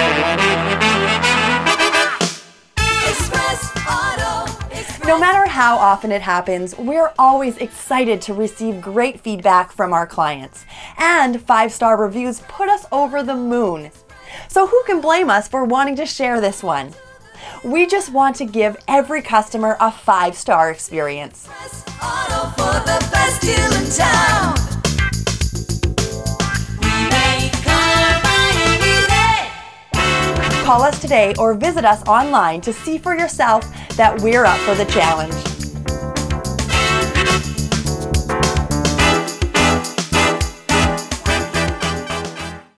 No matter how often it happens, we're always excited to receive great feedback from our clients. And 5-star reviews put us over the moon. So who can blame us for wanting to share this one? We just want to give every customer a 5-star experience. Call us today or visit us online to see for yourself that we're up for the challenge.